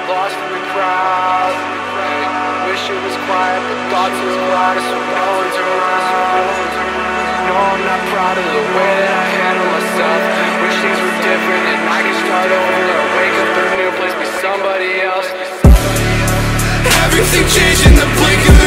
lost in the crowd. Wish it was quiet, but thoughts are loud, so no one's around. No, I'm not proud of the way that I handle myself. Wish things were different and I could start over, or wake up in a new place, be somebody else. Everything changed in the blink of